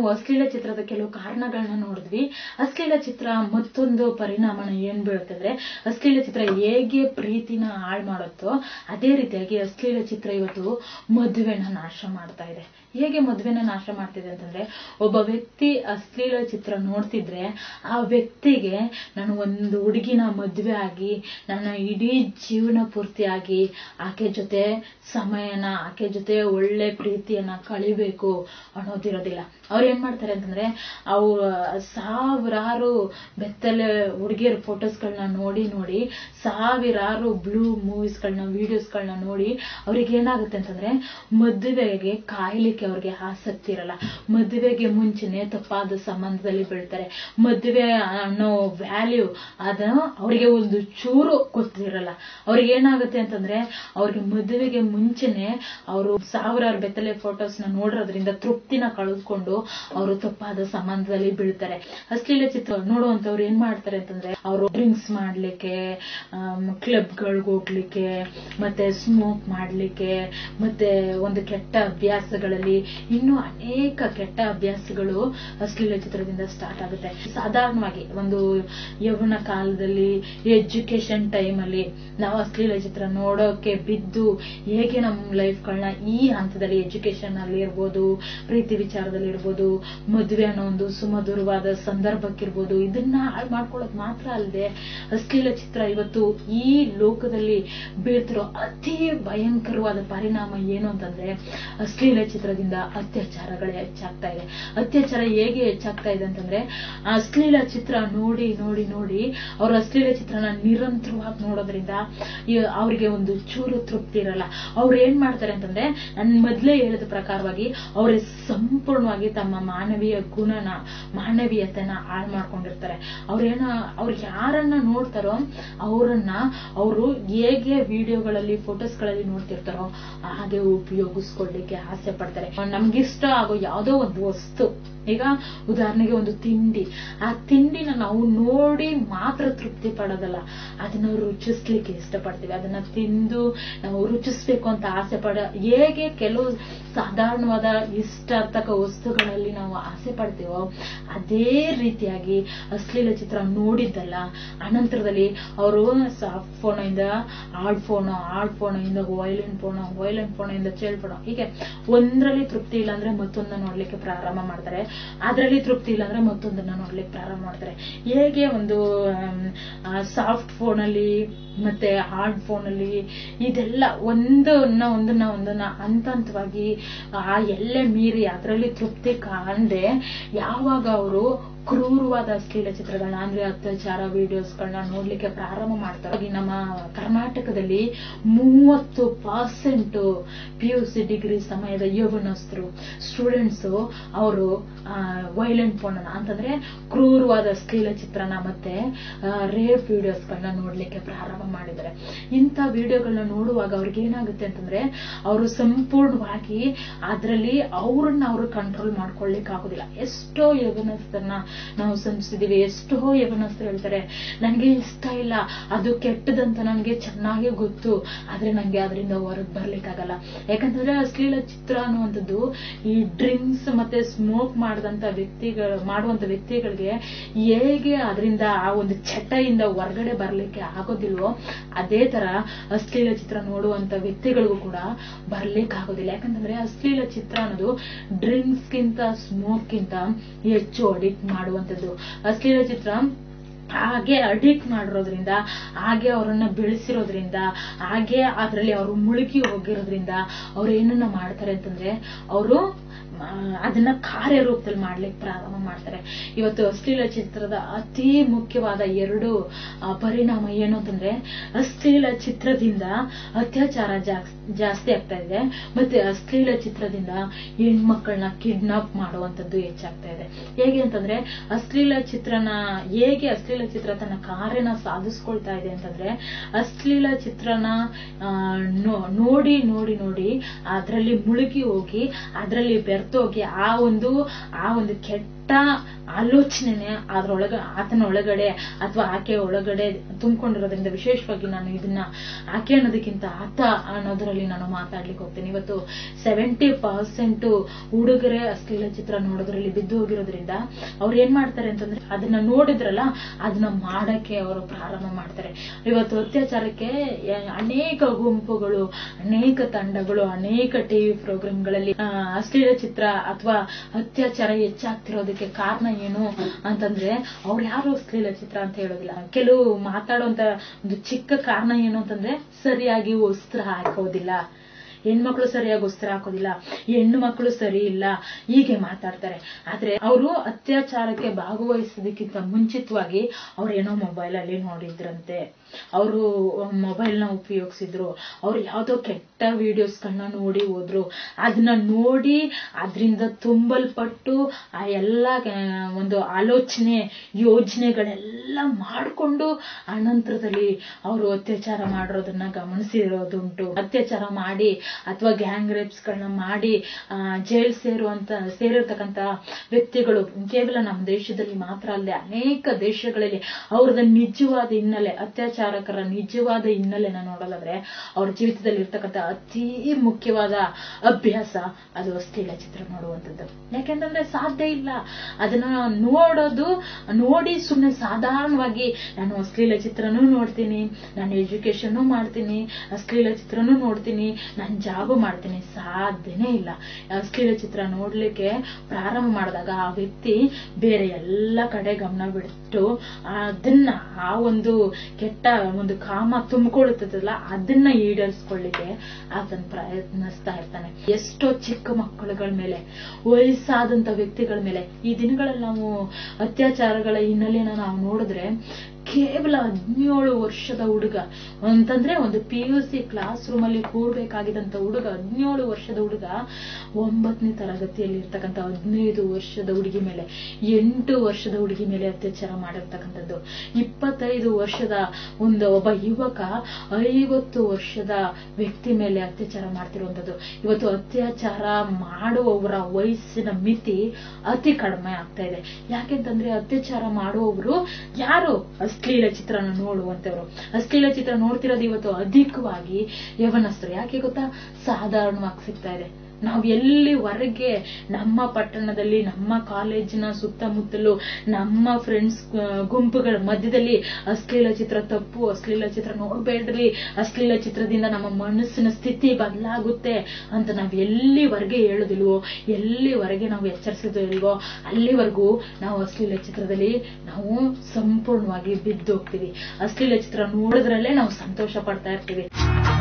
ಅಶ್ಲೀಲ ಚಿತ್ರದ ಕೆಲವು ಕಾರಣಗಳನ್ನ ನೋಡಿದ್ವಿ. ಅಶ್ಲೀಲ ಚಿತ್ರ ಮತ್ತೊಂದು ಪರಿಣಾಮನ ಏನ್ ಬೀಳುತ್ತಂದ್ರೆ, ಅಶ್ಲೀಲ ಚಿತ್ರ ಹೇಗೆ ಪ್ರೀತಿನ ಹಾಳು ಮಾಡುತ್ತೋ ಅದೇ ರೀತಿಯಾಗಿ ಅಶ್ಲೀಲ ಚಿತ್ರ ಇವತ್ತು ಮದುವೆನ ನಾಶ ಮಾಡ್ತಾ ಇದೆ. ಹೇಗೆ ಮದುವೆನ ನಾಶ ಮಾಡ್ತಿದೆ ಅಂತಂದ್ರೆ, ಒಬ್ಬ ವ್ಯಕ್ತಿ ಅಶ್ಲೀಲ ಚಿತ್ರ ನೋಡ್ತಿದ್ರೆ ಆ ವ್ಯಕ್ತಿಗೆ ನಾನು ಒಂದು ಹುಡುಗಿನ ಮದುವೆ ಆಗಿ ನನ್ನ ಇಡೀ ಜೀವನ ಪೂರ್ತಿಯಾಗಿ ಆಕೆ ಜೊತೆ ಸಮಯನ, ಆಕೆ ಜೊತೆ ಒಳ್ಳೆ ಪ್ರೀತಿಯನ್ನ ಕಳಿಬೇಕು ಅನ್ನೋದಿರೋದಿಲ್ಲ. ಅವ್ರು ಏನ್ ಮಾಡ್ತಾರೆ ಅಂತಂದ್ರೆ, ಅವ್ರು ಸಾವಿರಾರು ಬೆತ್ತಲೆ ಹುಡುಗಿಯರ ಫೋಟೋಸ್ಗಳನ್ನ ನೋಡಿ ನೋಡಿ, ಸಾವಿರಾರು ಬ್ಲೂ ಮೂವೀಸ್ಗಳನ್ನ, ವಿಡಿಯೋಸ್ಗಳನ್ನ ನೋಡಿ ಅವ್ರಿಗೆ ಏನಾಗುತ್ತೆ ಅಂತಂದ್ರೆ, ಮದುವೆಗೆ ಕಾಯ್ಲಿಕ್ಕೆ ಅವ್ರಿಗೆ ಆಸಕ್ತಿ ಇರಲ್ಲ. ಮದುವೆಗೆ ಮುಂಚೆನೆ ತಪ್ಪಾದ ಸಂಬಂಧದಲ್ಲಿ ಬೀಳ್ತಾರೆ. ಮದುವೆ ಅನ್ನೋ ವ್ಯಾಲ್ಯೂ ಅದನ್ನು ಅವರಿಗೆ ಒಂದು ಚೂರು ಗೊತ್ತಿರಲ್ಲ. ಅವ್ರಿಗೆ ಏನಾಗುತ್ತೆ ಅಂತಂದ್ರೆ, ಅವ್ರಿಗೆ ಮದುವೆಗೆ ಮುಂಚೆನೆ ಅವರು ಸಾವಿರಾರು ಬೆತ್ತಲೆ ಫೋಟೋಸ್ ನ ನೋಡೋದ್ರಿಂದ ತೃಪ್ತಿನ ಕಳೆದುಕೊಂಡು ಅವರು ತಪ್ಪಾದ ಸಂಬಂಧದಲ್ಲಿ ಬೀಳ್ತಾರೆ. ಅಶ್ಲೀಲ ಚಿತ್ರ ನೋಡುವಂತವ್ರು ಏನ್ ಮಾಡ್ತಾರೆ ಅಂತಂದ್ರೆ, ಅವರು ಡ್ರಿಂಕ್ಸ್ ಮಾಡ್ಲಿಕ್ಕೆ, ಕ್ಲಬ್ಗಳಿಗೆ ಹೋಗ್ಲಿಕ್ಕೆ, ಮತ್ತೆ ಸ್ಮೋಕ್ ಮಾಡ್ಲಿಕ್ಕೆ, ಮತ್ತೆ ಒಂದು ಕೆಟ್ಟ ಅಭ್ಯಾಸಗಳಲ್ಲಿ ಇನ್ನೂ ಅನೇಕ ಕೆಟ್ಟ ಅಭ್ಯಾಸಗಳು ಅಶ್ಲೀಲ ಚಿತ್ರದಿಂದ ಸ್ಟಾರ್ಟ್ ಆಗುತ್ತೆ. ಸಾಧಾರಣವಾಗಿ ಒಂದು ಯೌವನ ಕಾಲದಲ್ಲಿ, ಎಜುಕೇಶನ್ ಟೈಮ್ ಅಲ್ಲಿ ನಾವು ಅಶ್ಲೀಲ ಚಿತ್ರ ನೋಡೋಕೆ ಬಿದ್ದು ಹೇಗೆ ನಮ್ಮ ಲೈಫ್ ಗಳನ್ನ ಈ ಹಂತದಲ್ಲಿ ಎಜುಕೇಶನ್ ಅಲ್ಲಿ ಇರ್ಬೋದು, ಪ್ರೀತಿ ವಿಚಾರದಲ್ಲಿ ಇರ್ಬೋದು, ಮದುವೆ ಅನ್ನೋ ಒಂದು ಸುಮಧುರವಾದ ಸಂದರ್ಭಕ್ಕಿರ್ಬೋದು, ಇದನ್ನ ಹಾಳು ಮಾಡ್ಕೊಳ್ಳೋದು ಮಾತ್ರ ಅಲ್ಲದೆ ಅಶ್ಲೀಲ ಚಿತ್ರ ಇವತ್ತು ಈ ಲೋಕದಲ್ಲಿ ಬೀಳ್ತಿರೋ ಅತಿ ಭಯಂಕರವಾದ ಪರಿಣಾಮ ಏನು ಅಂತಂದ್ರೆ, ಅಶ್ಲೀಲ ಚಿತ್ರದಿಂದ ಅತ್ಯಾಚಾರಗಳೇ ಹೆಚ್ಚಾಗ್ತಾ ಇದೆ. ಅತ್ಯಾಚಾರ ಹೇಗೆ ಹೆಚ್ಚಾಗ್ತಾ ಇದೆ ಅಂತಂದ್ರೆ, ಅಶ್ಲೀಲ ಚಿತ್ರ ನೋಡಿ ನೋಡಿ ನೋಡಿ ಅವ್ರ ಅಶ್ಲೀಲ ಚಿತ್ರನ ನಿರಂತರವಾಗಿ ನೋಡೋದ್ರಿಂದ ಅವ್ರಿಗೆ ಒಂದು ಚೂರು ತೃಪ್ತಿ ಇರಲ್ಲ. ಅವ್ರು ಏನ್ ಮಾಡ್ತಾರೆ ಅಂತಂದ್ರೆ, ನಾನು ಮೊದ್ಲೇ ಹೇಳಿದ ಪ್ರಕಾರವಾಗಿ ಅವ್ರ ಸಂಪೂರ್ಣವಾಗಿ ತಮ್ಮ ಮಾನವೀಯ ಗುಣನ, ಮಾನವೀಯತೆನ ಹಾಳು ಮಾಡ್ಕೊಂಡಿರ್ತಾರೆ. ಅವ್ರು ಯಾರನ್ನ ನೋಡ್ತಾರೋ ಅವರನ್ನ ಅವರು ಹೇಗೆ ವಿಡಿಯೋಗಳಲ್ಲಿ, ಫೋಟೋಸ್ಗಳಲ್ಲಿ ನೋಡ್ತಿರ್ತಾರೋ ಹಾಗೆ ಉಪಯೋಗಿಸ್ಕೊಳ್ಳಿಕ್ಕೆ ಆಸೆ ಪಡ್ತಾರೆ. ನಮ್ಗಿಷ್ಟ ಆಗೋ ಯಾವುದೋ ಒಂದು ವಸ್ತು, ಈಗ ಉದಾಹರಣೆಗೆ ಒಂದು ತಿಂಡಿ, ಆ ತಿಂಡಿನ ನಾವು ನೋಡಿ ಮಾತ್ರ ತೃಪ್ತಿ ಪಡೋದಲ್ಲ, ಅದನ್ನ ರುಚಿಸ್ಲಿಕ್ಕೆ ಇಷ್ಟಪಡ್ತೀವಿ. ಅದನ್ನ ತಿಂದು ನಾವು ರುಚಿಸ್ಬೇಕು ಅಂತ ಆಸೆ ಹೇಗೆ ಕೆಲವು ಸಾಧಾರಣವಾದ ಇಷ್ಟಾರ್ಥಕ ವಸ್ತುಗಳಲ್ಲಿ ನಾವು ಆಸೆ ಪಡ್ತೀವೋ ಅದೇ ರೀತಿಯಾಗಿ ಅಶ್ಲೀಲ ಚಿತ್ರ ನೋಡಿದ್ದಲ್ಲ, ಅನಂತರದಲ್ಲಿ ಅವರು ಸಾಫ್ಟ್ ಫೋನ್ ಇಂದ ಹಾರ್ಡ್ ಫೋನ್ ಇಂದ ವೈಲೆಂಟ್ ಫೋನ್ ಇಂದ ಚೈಲ್ಡ್ ಫೋನ್, ಹೀಗೆ ಒಂದ್ರಲ್ಲಿ ತೃಪ್ತಿ ಇಲ್ಲ ಅಂದ್ರೆ ಮತ್ತೊಂದನ್ನ ನೋಡ್ಲಿಕ್ಕೆ ಪ್ರಾರಂಭ ಮಾಡ್ತಾರೆ. ಅದರಲ್ಲಿ ತೃಪ್ತಿ ಇಲ್ಲ ಅಂದ್ರೆ ಮತ್ತೊಂದನ್ನ ನೋಡ್ಲಿಕ್ಕೆ ಪ್ರಾರಂಭ ಮಾಡ್ತಾರೆ. ಹೇಗೆ ಒಂದು ಸಾಫ್ಟ್ ಫೋನ್ ಅಲ್ಲಿ ಮತ್ತೆ ಹಾರ್ಡ್ ಫೋನ್ ಅಲ್ಲಿ ಇದೆಲ್ಲ ಒಂದನ್ನ ಹಂತವಾಗಿ ಆ ಎಲ್ಲೆ ಮೀರಿ ಅದರಲ್ಲಿ ತೃಪ್ತಿ ಕಾಣದೆ ಯಾವಾಗ ಅವರು ಕ್ರೂರವಾದ ಅಶ್ಲೀಲ ಚಿತ್ರಗಳನ್ನ, ಅಂದ್ರೆ ಅತ್ಯಾಚಾರ ವಿಡಿಯೋಸ್ಗಳನ್ನ ನೋಡ್ಲಿಕ್ಕೆ ಪ್ರಾರಂಭ ಮಾಡ್ತಾರೆ. ನಮ್ಮ ಕರ್ನಾಟಕದಲ್ಲಿ 30% PUC ಡಿಗ್ರಿ ಸಮಯದ ಯೌವನಸ್ಥರು, ಸ್ಟೂಡೆಂಟ್ಸ್, ಅವರು ವೈಲೆಂಟ್ ಫೋನ್ ಅಂತಂದ್ರೆ ಕ್ರೂರವಾದ ಅಶ್ಲೀಲ ಚಿತ್ರನ ಮತ್ತೆ ರೇಪ್ ವಿಡಿಯೋಸ್ಗಳನ್ನ ನೋಡ್ಲಿಕ್ಕೆ ಪ್ರಾರಂಭ ಮಾಡಿದ್ದಾರೆ. ಇಂಥ ವಿಡಿಯೋಗಳನ್ನ ನೋಡುವಾಗ ಅವ್ರಿಗೆ ಏನಾಗುತ್ತೆ ಅಂತಂದ್ರೆ, ಅವರು ಸಂಪೂರ್ಣವಾಗಿ ಅದರಲ್ಲಿ ಅವ್ರನ್ನ ಅವರು ಕಂಟ್ರೋಲ್ ಮಾಡ್ಕೊಳ್ಲಿಕ್ಕೆ ಆಗೋದಿಲ್ಲ. ಎಷ್ಟೋ ಯೌವನಸ್ಥರನ್ನ ನಾವು ಸಂಧಿಸಿದೀವಿ. ಎಷ್ಟೋ ಯೌವನಸ್ಥರು ಹೇಳ್ತಾರೆ, ನನಗೆ ಇಷ್ಟ ಇಲ್ಲ, ಅದು ಕೆಟ್ಟದಂತ ನನಗೆ ಚೆನ್ನಾಗಿ ಗೊತ್ತು, ಆದ್ರೆ ನಂಗೆ ಅದರಿಂದ ಹೊರಗೆ ಬರ್ಲಿಕ್ಕಾಗಲ್ಲ. ಯಾಕಂತಂದ್ರೆ ಅಶ್ಲೀಲ ಚಿತ್ರ ಅನ್ನುವಂಥದ್ದು ಈ ಡ್ರಿಂಕ್ಸ್ ಮತ್ತೆ ಸ್ಮೋಕ್ ಮಾಡುವಂತ ವ್ಯಕ್ತಿಗಳಿಗೆ ಹೇಗೆ ಅದರಿಂದ ಆ ಒಂದು ಚಟದಿಂದ ಹೊರಗಡೆ ಬರ್ಲಿಕ್ಕೆ ಆಗೋದಿಲ್ವೋ ಅದೇ ತರ ಅಶ್ಲೀಲ ಚಿತ್ರ ನೋಡುವಂತ ವ್ಯಕ್ತಿಗಳಿಗೂ ಕೂಡ ಬರ್ಲಿಕ್ಕೆ ಆಗೋದಿಲ್ಲ. ಯಾಕಂತಂದ್ರೆ ಅಶ್ಲೀಲ ಚಿತ್ರ ಅನ್ನೋದು ಡ್ರಿಂಕ್ಸ್ ಗಿಂತ ಸ್ಮೋಕ್ ಗಿಂತ ಹೆಚ್ಚು ಅಡಿಕ್ಟ್ ಮಾಡುವಂತದ್ದು. ಅಶ್ಲೀಲ ಚಿತ್ರ ಹಾಗೆ ಅಡಿಕ್ಟ್ ಮಾಡಿರೋದ್ರಿಂದ, ಹಾಗೆ ಅವರನ್ನ ಬೆಳೆಸಿರೋದ್ರಿಂದ, ಹಾಗೆ ಅದರಲ್ಲಿ ಅವರು ಮುಳುಗಿ ಹೋಗಿರೋದ್ರಿಂದ ಅವ್ರು ಏನನ್ನ ಮಾಡ್ತಾರೆ ಅಂತಂದ್ರೆ, ಅವರು ಅದನ್ನ ಕಾರ್ಯರೂಪದಲ್ಲಿ ಮಾಡ್ಲಿಕ್ಕೆ ಪ್ರಾರಂಭ ಮಾಡ್ತಾರೆ. ಇವತ್ತು ಅಶ್ಲೀಲ ಚಿತ್ರದ ಅತಿ ಮುಖ್ಯವಾದ 2 ಪರಿಣಾಮ ಏನು ಅಂತಂದ್ರೆ, ಅಶ್ಲೀಲ ಚಿತ್ರದಿಂದ ಅತ್ಯಾಚಾರ ಜಾಸ್ತಿ ಆಗ್ತಾ ಇದೆ, ಮತ್ತೆ ಅಶ್ಲೀಲ ಚಿತ್ರದಿಂದ ಹೆಣ್ಮಕ್ಕಳನ್ನ ಕಿಡ್ನಾಪ್ ಮಾಡುವಂತದ್ದು ಹೆಚ್ಚಾಗ್ತಾ ಇದೆ. ಹೇಗೆ ಅಂತಂದ್ರೆ, ಅಶ್ಲೀಲ ಚಿತ್ರ ತನ್ನ ಕಾರ್ಯನ ಸಾಧಿಸ್ಕೊಳ್ತಾ ಇದೆ ಅಂತಂದ್ರೆ, ಅಶ್ಲೀಲ ಚಿತ್ರನ ನೋಡಿ ನೋಡಿ ನೋಡಿ ಅದರಲ್ಲಿ ಮುಳುಗಿ ಹೋಗಿ ಅದರಲ್ಲಿ ಬೆರ್ತೋಗಿ ಆ ಒಂದು ಕೆಟ್ಟ ಆಲೋಚನೆನೆ ಆತನ ಒಳಗಡೆ ಅಥವಾ ಆಕೆ ಒಳಗಡೆ ತುಂಬಿಕೊಂಡಿರೋದ್ರಿಂದ ವಿಶೇಷವಾಗಿ ನಾನು ಇದನ್ನ ಆಕೆ ಅನ್ನೋದಕ್ಕಿಂತ ಆತ ಅನ್ನೋದ್ರಲ್ಲಿ ನಾನು ಮಾತಾಡ್ಲಿಕ್ಕೆ ಹೋಗ್ತೇನೆ. ಇವತ್ತು 70% ಹುಡುಗರೇ ಅಶ್ಲೀಲ ಚಿತ್ರ ನೋಡೋದ್ರಲ್ಲಿ ಬಿದ್ದು ಹೋಗಿರೋದ್ರಿಂದ ಅವ್ರು ಏನ್ ಮಾಡ್ತಾರೆ ಅಂತಂದ್ರೆ ಅದನ್ನ ನೋಡಿದ್ರಲ್ಲ ಅದನ್ನ ಮಾಡಕ್ಕೆ ಅವರು ಪ್ರಾರಂಭ ಮಾಡ್ತಾರೆ. ಇವತ್ತು ಅತ್ಯಾಚಾರಕ್ಕೆ ಅನೇಕ ಗುಂಪುಗಳು, ಅನೇಕ ತಂಡಗಳು, ಅನೇಕ ಟಿವಿ ಪ್ರೋಗ್ರಾಮ್ಗಳಲ್ಲಿ ಅಶ್ಲೀಲ ಚಿತ್ರ ಅಥವಾ ಅತ್ಯಾಚಾರ ಹೆಚ್ಚಾಗ್ತಿರೋದಕ್ಕೆ ಕಾರಣ ಏನು ಅಂತಂದ್ರೆ ಅವ್ರು ಯಾರು ಅಶ್ಲೀಲ ಚಿತ್ರ ಅಂತ ಹೇಳೋದಿಲ್ಲ. ಕೆಲವು ಮಾತಾಡುವಂತ ಒಂದು ಚಿಕ್ಕ ಕಾರಣ ಏನು ಅಂತಂದ್ರೆ ಸರಿಯಾಗಿ ವಸ್ತ್ರ ಹಾಕೋದಿಲ್ಲ, ಹೆಣ್ಮಕ್ಳು ಸರಿಯಾಗಿ ವಸ್ತ್ರ ಹಾಕೋದಿಲ್ಲ, ಹೆಣ್ಣು ಮಕ್ಕಳು ಸರಿ ಇಲ್ಲ, ಹೀಗೆ ಮಾತಾಡ್ತಾರೆ. ಆದ್ರೆ ಅವರು ಅತ್ಯಾಚಾರಕ್ಕೆ ಭಾಗವಹಿಸೋದಕ್ಕಿಂತ ಮುಂಚಿತವಾಗಿ ಅವ್ರೇನೋ ಮೊಬೈಲ್ ಅಲ್ಲಿ ನೋಡಿದ್ರಂತೆ, ಅವರು ಮೊಬೈಲ್ ನ ಉಪಯೋಗಿಸಿದ್ರು, ಅವ್ರು ಯಾವ್ದೋ ಕೆಟ್ಟ ವಿಡಿಯೋಸ್ಗಳನ್ನ ನೋಡಿ ಹೋದ್ರು. ಅದನ್ನ ನೋಡಿ ಅದರಿಂದ ತುಂಬಲ್ಪಟ್ಟು ಆ ಎಲ್ಲ ಒಂದು ಆಲೋಚನೆ ಯೋಜನೆಗಳೆಲ್ಲ ಮಾಡಿಕೊಂಡು ಅನಂತರದಲ್ಲಿ ಅವರು ಅತ್ಯಾಚಾರ ಮಾಡಿರೋದನ್ನ ಗಮನಿಸಿರೋದುಂಟು. ಅತ್ಯಾಚಾರ ಮಾಡಿ ಅಥವಾ ಗ್ಯಾಂಗ್ ರೇಪ್ಸ್ ಗಳನ್ನ ಮಾಡಿ ಜೈಲ್ ಸೇರಿರ್ತಕ್ಕಂತ ವ್ಯಕ್ತಿಗಳು ಕೇವಲ ನಮ್ಮ ದೇಶದಲ್ಲಿ ಮಾತ್ರ ಅಲ್ಲದೆ ಅನೇಕ ದೇಶಗಳಲ್ಲಿ ಅವ್ರದ ನಿಜವಾದ ಹಿನ್ನೆಲೆ, ಅತ್ಯಾಚಾರಕರ ನಿಜವಾದ ಹಿನ್ನೆಲೆನ ನೋಡೋದಾದ್ರೆ ಅವ್ರ ಜೀವಿತದಲ್ಲಿ ಇರ್ತಕ್ಕಂಥ ಅತಿ ಮುಖ್ಯವಾದ ಅಭ್ಯಾಸ ಅದು ಅಶ್ಲೀಲ ಚಿತ್ರ ನೋಡುವಂಥದ್ದು. ಯಾಕೆಂತಂದ್ರೆ ಸಾಧ್ಯ ಇಲ್ಲ ಅದನ್ನ ನೋಡಿ ಸುಮ್ಮನೆ ಸಾಧಾರಣವಾಗಿ ನಾನು ಅಶ್ಲೀಲ ಚಿತ್ರನೂ ನೋಡ್ತೀನಿ, ನಾನು ಎಜುಕೇಶನ್ ಮಾಡ್ತೀನಿ, ಅಶ್ಲೀಲ ಚಿತ್ರನೂ ನೋಡ್ತೀನಿ, ನಾನು ಜಾಬ್ ಮಾಡ್ತೀನಿ, ಸಾಧ್ಯನೇ ಇಲ್ಲ. ಅಶ್ಲೀಲ ಚಿತ್ರ ನೋಡ್ಲಿಕ್ಕೆ ಪ್ರಾರಂಭ ಮಾಡಿದಾಗ ಆ ವ್ಯಕ್ತಿ ಬೇರೆ ಎಲ್ಲ ಕಡೆ ಗಮನ ಬಿಟ್ಟು ಅದನ್ನ ಆ ಒಂದು ಕೆಟ್ಟ ಒಂದು ಕಾಮ ತುಂಬಿಕೊಳ್ಳುತ್ತದಲ್ಲ ಅದನ್ನ ಈಡೇರಿಸ್ಕೊಳ್ಳಿಕ್ಕೆ ಆತನ ಪ್ರಯತ್ನಿಸ್ತಾ ಇರ್ತಾನೆ. ಎಷ್ಟೋ ಚಿಕ್ಕ ಮಕ್ಕಳುಗಳ ಮೇಲೆ, ವಯಸ್ಸಾದಂತ ವ್ಯಕ್ತಿಗಳ ಮೇಲೆ ಈ ದಿನಗಳಲ್ಲಿ ನಾವು ಅತ್ಯಾಚಾರಗಳ ಹಿನ್ನೆಲೆನ ನಾವು ನೋಡಿದ್ರೆ ಕೇವಲ 17 ವರ್ಷದ ಹುಡುಗ ಅಂತಂದ್ರೆ ಒಂದು PUC ಕ್ಲಾಸ್ ರೂಮ್ ಅಲ್ಲಿ ಕೂರ್ಬೇಕಾಗಿದ್ದಂತ ಹುಡುಗ, 17 ವರ್ಷದ ಹುಡುಗ 9ನೇ ತರಗತಿಯಲ್ಲಿ ಇರ್ತಕ್ಕಂಥ 15 ವರ್ಷದ ಹುಡುಗಿ ಮೇಲೆ, 8 ವರ್ಷದ ಹುಡುಗಿ ಮೇಲೆ ಅತ್ಯಾಚಾರ ಮಾಡಿರ್ತಕ್ಕಂಥದ್ದು, 25 ವರ್ಷದ ಒಬ್ಬ ಯುವಕ 50 ವರ್ಷದ ವ್ಯಕ್ತಿ ಮೇಲೆ ಅತ್ಯಾಚಾರ ಮಾಡ್ತಿರುವಂತದ್ದು. ಇವತ್ತು ಅತ್ಯಾಚಾರ ಮಾಡುವವರ ವಯಸ್ಸಿನ ಮಿತಿ ಅತಿ ಕಡಿಮೆ ಆಗ್ತಾ ಇದೆ. ಯಾಕೆಂತಂದ್ರೆ ಅತ್ಯಾಚಾರ ಮಾಡುವವರು ಯಾರು? ಅಶ್ಲೀಲ ಚಿತ್ರನ ನೋಡುವಂತವ್ರು. ಅಶ್ಲೀಲ ಚಿತ್ರ ನೋಡ್ತಿರೋದು ಇವತ್ತು ಅಧಿಕವಾಗಿ ಯವನಸ್ಥರು. ಯಾಕೆ ಗೊತ್ತಾ? ಸಾಧಾರಣವಾಗಿ ಸಿಗ್ತಾ ಇದೆ. ನಾವು ಎಲ್ಲಿವರೆಗೆ ನಮ್ಮ ಪಟ್ಟಣದಲ್ಲಿ, ನಮ್ಮ ಕಾಲೇಜಿನ ಸುತ್ತಮುತ್ತಲು, ನಮ್ಮ ಫ್ರೆಂಡ್ಸ್ ಗುಂಪುಗಳ ಮಧ್ಯದಲ್ಲಿ ಅಶ್ಲೀಲ ಚಿತ್ರ ತಪ್ಪು, ಅಶ್ಲೀಲ ಚಿತ್ರ ನೋಡ್ಬೇಡ್ರಿ, ಅಶ್ಲೀಲ ಚಿತ್ರದಿಂದ ನಮ್ಮ ಮನಸ್ಸಿನ ಸ್ಥಿತಿ ಬದಲಾಗುತ್ತೆ ಅಂತ ನಾವು ಎಲ್ಲಿವರೆಗೆ ಹೇಳುದಿಲ್ವೋ, ಎಲ್ಲಿವರೆಗೆ ನಾವು ಎಚ್ಚರಿಸೋದಿಲ್ವೋ ಅಲ್ಲಿವರೆಗೂ ನಾವು ಅಶ್ಲೀಲ ಚಿತ್ರದಲ್ಲಿ ನಾವು ಸಂಪೂರ್ಣವಾಗಿ ಬಿದ್ದು ಹೋಗ್ತೀವಿ. ಅಶ್ಲೀಲ ಚಿತ್ರ ನೋಡಿದ್ರಲ್ಲೇ ನಾವು ಸಂತೋಷ ಪಡ್ತಾ ಇರ್ತೀವಿ.